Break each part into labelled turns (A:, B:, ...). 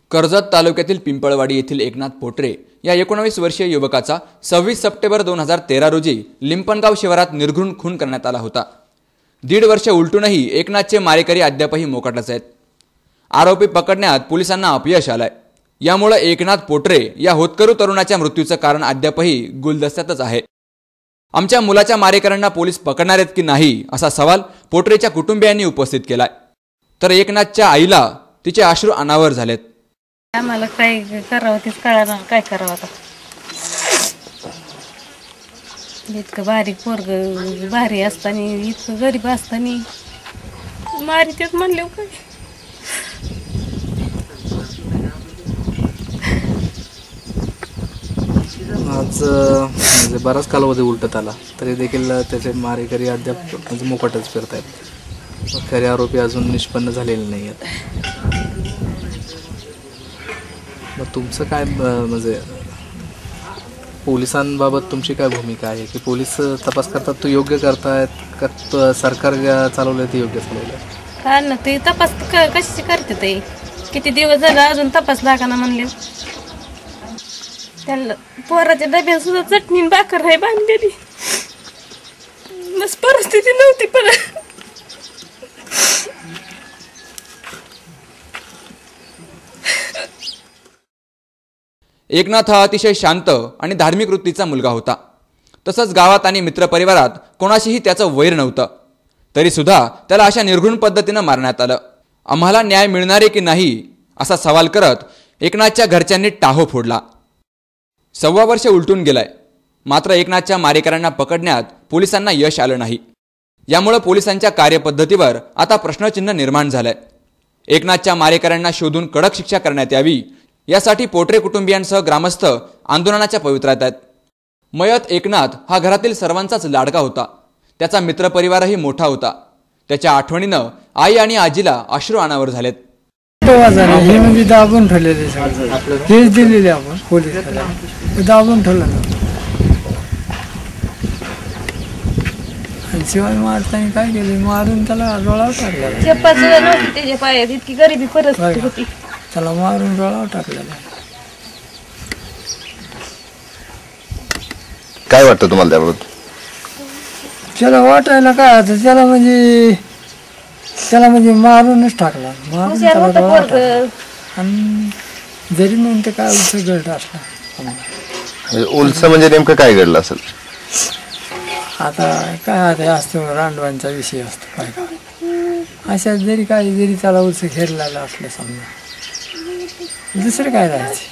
A: कर्जत तालुक्यातील पिंपळवाडी येथील एकनाथ पोटरे या 19 वर्षीय युवकाचा 26 सप्टेंबर 2013 रोजी लिंपणगाव शिवारात निर्घृण खून करण्यात आला होता। 1.5 वर्ष उलटूनही एकनाथचे मारेकरी अद्यापही मोकाटच आहेत। आरोपी पकडण्यात पोलिसांना अपयश आलंय। यामुळे एकनाथ पोटरे या होतकरू तरुणाच्या मृत्यूचं कारण अद्यापही गुलदस्त्यातच आहे। आमच्या मुलाच्या मारेकऱ्यांना पोलीस पकडणार आहेत की नाही असा सवाल पोटरेच्या कुटुंबियांनी उपस्थित केलाय। तर एकनाथच्या आईला तिचे अश्रू अनावर झालेत।
B: आम्हाला काय करावं तेच कळणार, काय करावं आता। इतकं बारीक पोरग भारी असताना इतकं गरीब असताना मारितेच म्हणले काय।
C: आज म्हणजे बराच कालावधी उलटत आला तरी देखील त्याचे मारेकरी अद्याप म्हणजे मोकाटच फिरतायत। खरे आरोपी अजून निष्पन्न झालेले नाही आहेत। मग तुमचं काय म्हणजे पोलिसांबाबत तुमची काय भूमिका आहे की पोलीस तपास करतात तो योग्य करतायत का सरकार चालवलंय ते योग्य चालवलंय?
B: काय ना ते तपास कशी करते ते किती दिवस झाले अजून तपास लागाना म्हणले। त्याला पोराच्या डब्यात सुद्धा चटणी भाकर आहे बांधलेली, बस परिस्थिती नव्हती। पण
A: एकनाथ हा अतिशय शांत आणि धार्मिक वृत्तीचा मुलगा होता। तसंच गावात आणि मित्रपरिवारात कोणाशीही त्याचं वैर नव्हतं। तरी सुद्धा त्याला अशा निर्घृण पद्धतीने मारण्यात आलं। आम्हाला न्याय मिळणार आहे की नाही असा सवाल करत एकनाथच्या घरच्यांनी टाहो फोडला। 1.25 वर्ष उलटून गेलाय, मात्र एकनाथच्या मारेकऱ्यांना पकडण्यात पोलिसांना यश आलं नाही। यामुळे पोलिसांच्या कार्यपद्धतीवर आता प्रश्नचिन्ह निर्माण झालंय। एकनाथच्या मारेकऱ्यांना शोधून कडक शिक्षा करण्यात यावी यासाठी पोटरे कुटुंबियांसह ग्रामस्थ आंदोलनाच्या पवित्र्यात आहेत। मयत एकनाथ हा घरातील सर्वांचाच लाडका होता। त्याचा मित्रपरिवारही मोठा होता। त्याच्या आठवणीनं आई आणि आजीला अश्रू अनावर झालेत।
D: हे म्हणजे दाबून ठेवलेले केस दिलेले आपण पोलिसाला दाबून ठेवलं आणि शिवाय मारताना काय केलं, मारून त्याला डोळा टाकला।
B: त्याच्या पायात इतकी गरिबी परिस्थिती होती,
D: त्याला मारून डोळा टाकलेला।
E: काय वाटतं तुम्हाला त्याबाबत?
D: त्याला वाटायला काय आता त्याला म्हणजे मारूनच टाकला, मारून त्याला डोळा टाकला। आणि जरी म्हणते काय उलस घडलं असलं,
E: उलस म्हणजे नेमकं काय घडलं असेल?
D: आता काय आता असतो रांडवांचा विषय असतो काय काय अशा जरी त्याला उलस घेरलेला असलं समजा, दुसरं काय राहायचं,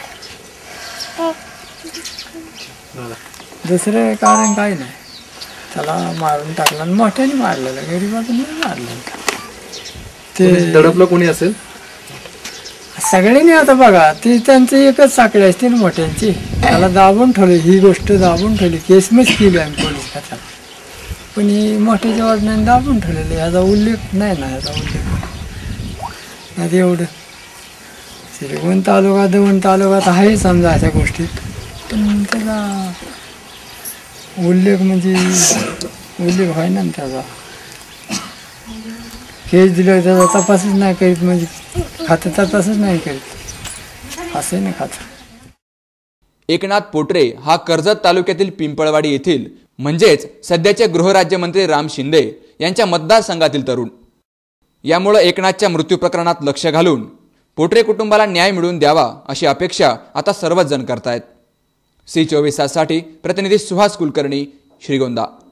D: दुसरं कारण काय नाही। त्याला मारून टाकला आणि मोठ्याने मारलेला, गरीबातून मारलेलं। ते
C: दडपलं कोणी असेल
D: सगळ्यांनी आता बघा ते त्यांचे एकच साखळी असते ना मोठ्यांची, त्याला दाबून ठेवली, ही गोष्ट दाबून ठेवली, केसमच केली आम्ही पोलीस खात्याला, पण ही मोठ्याच्या वडिलांनी दाबून ठेवलेली, ह्याचा उल्लेख नाही ना, ह्याचा उल्लेख नाही एवढं। श्रीगोंद तालुका दवण तालुक्यात आहे समजा अशा गोष्टीत, पण त्याचा उल्लेख म्हणजे उल्लेख व्हाय ना त्याचा। केस दिलं त्याचा तपासच नाही करीत, म्हणजे खातं तपासच नाही करीत, असं नाही खातं।
A: एकनाथ पोटरे हा कर्जत तालुक्यातील पिंपळवाडी येथील म्हणजेच सध्याचे गृहराज्यमंत्री राम शिंदे यांच्या मतदारसंघातील तरुण। यामुळे एकनाथच्या मृत्यू प्रकरणात लक्ष घालून पोटरे कुटुंबाला न्याय मिळवून द्यावा अशी अपेक्षा आता सर्वच जण करतायत। C24 साठी प्रतिनिधी सुहास कुलकर्णी, श्रीगोंदा।